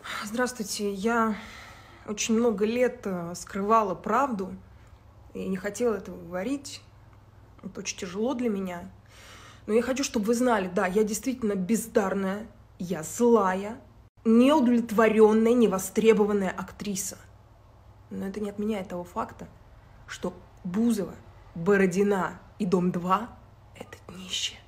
Здравствуйте. Я очень много лет скрывала правду и не хотела этого говорить. Это очень тяжело для меня. Но я хочу, чтобы вы знали, да, я действительно бездарная, я злая, неудовлетворенная, невостребованная актриса. Но это не отменяет того факта, что Бузова, Бородина и Дом-2 – это днище.